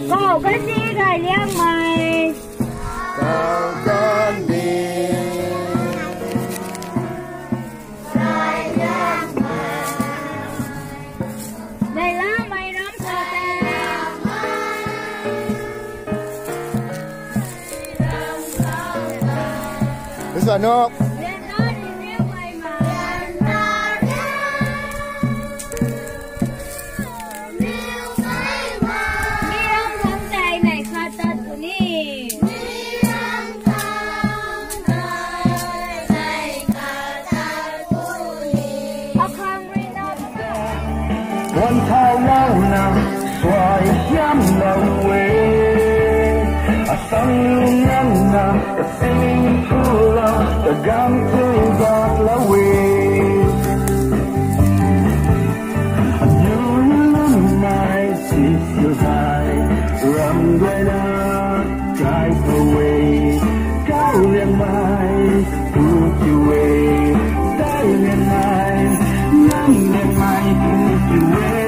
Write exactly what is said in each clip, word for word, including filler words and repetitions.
Cậu cái gì gầy liang mày cậu con đi đây lá mày đóng cho This one no. One thao lao nào xoài xiêm lòng quê à sang lung ngăn nào ta xin thu lao ta gam tươi giọt lá quê như lắm mai chỉ siêu dài rầm quê na trái cầu quê cao liền mai thu chiều quê trái liền mai năm liền mai thu chiều quê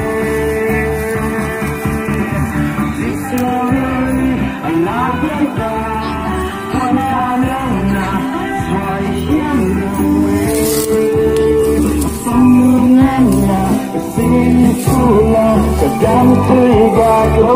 Cảm tươi và cơ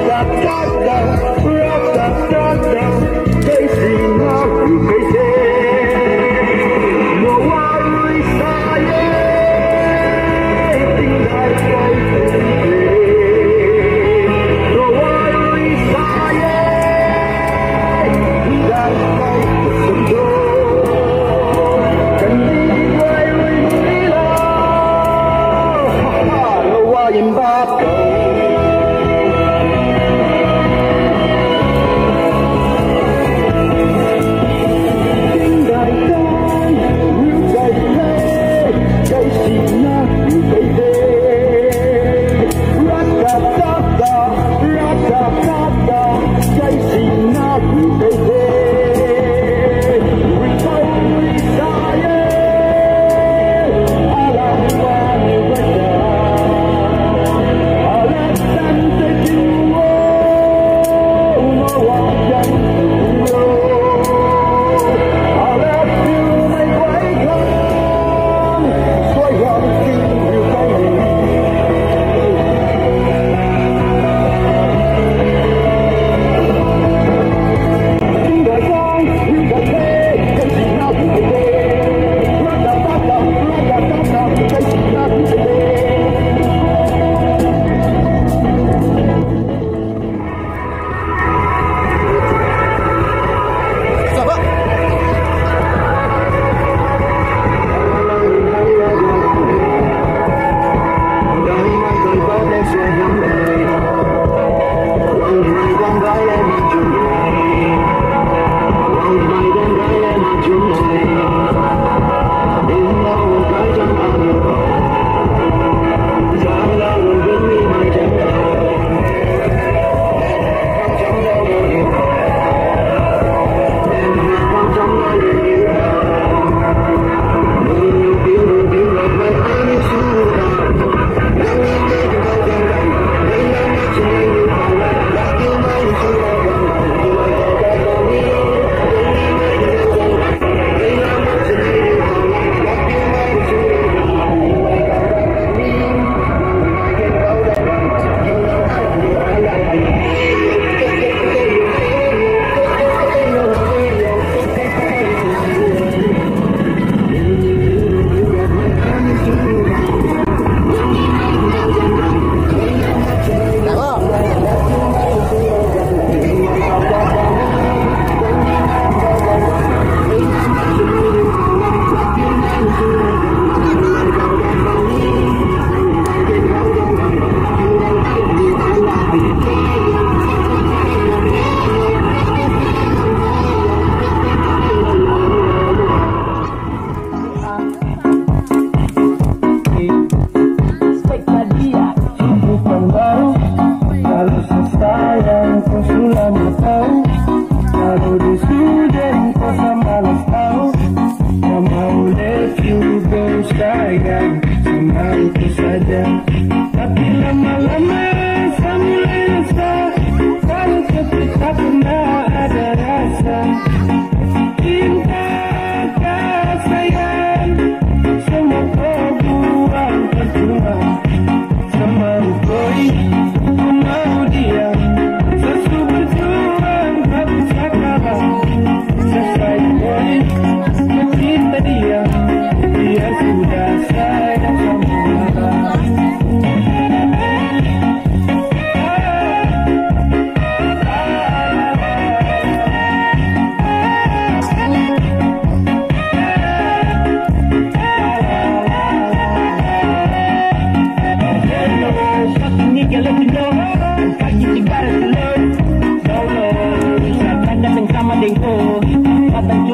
cây gì nó cây thế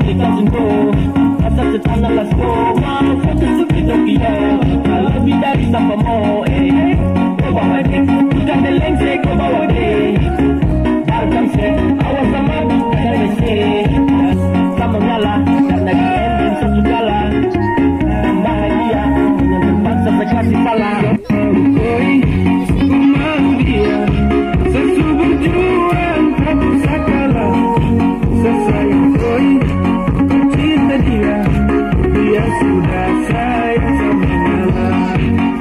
di Kajindo, asal setanah Lasko, mau foto di Tokyo. Kalau lebih dari tanpa mau, eh, coba mati, bukan deleng se, kau bawa deh. Darkam se, awas sama, ada se, sama ngalah, karena di ending satu kalah. Bahagia, dengan tempat sampai kasih salah. Koi, ku mau dia, sesubur juang tak bisa kalah. Sesayang koi, ku cinta dia, dia sudah sayang sama ngalah.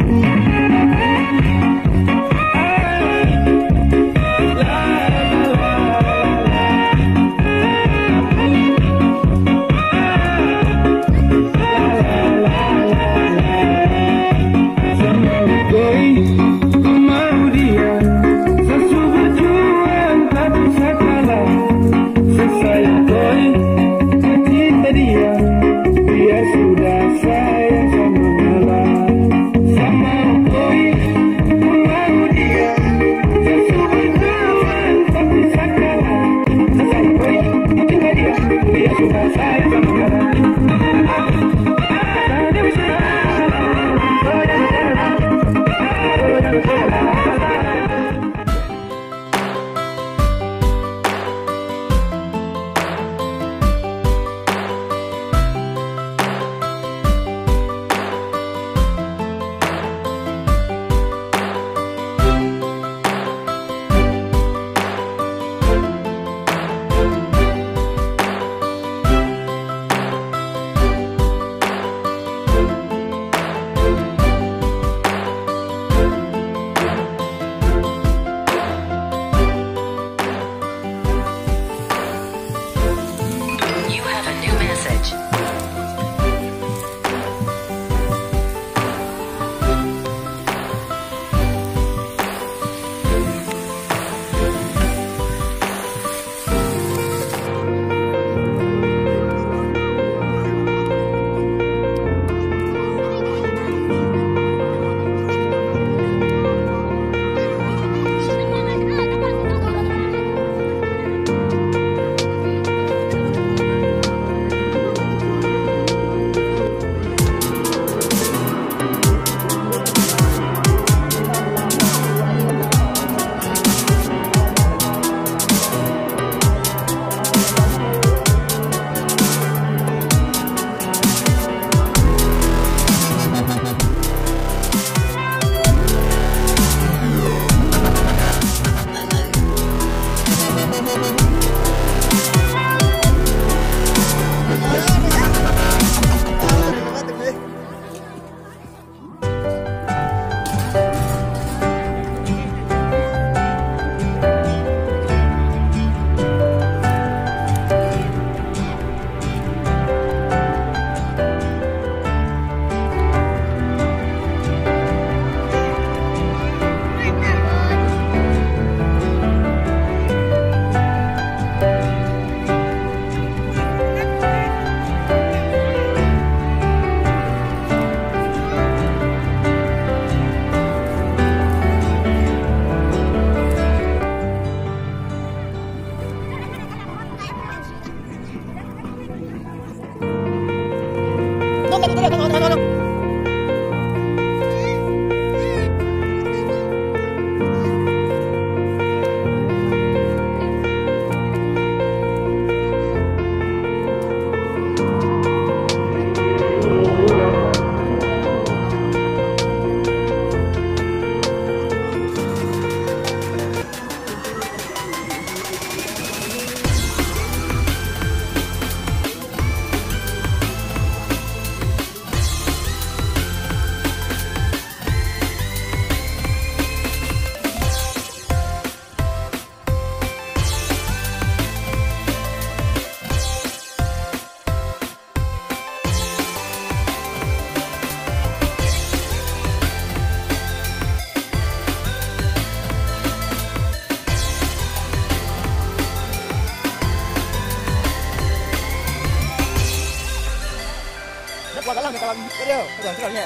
Kalau kalau video, udah sekalinya.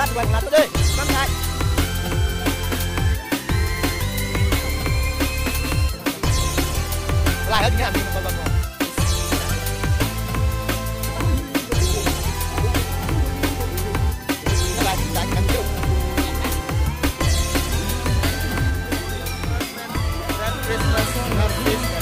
lát quay một lát nữa đi năm ngày lại hết những hàng gì mà còn còn lại lại càng nhiều Christmas not Christmas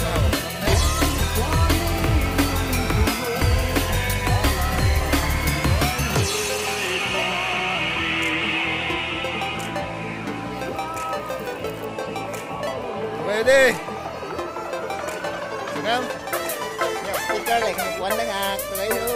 về đi được không? Nhập sticker này quấn đấy à, tôi lấy nữa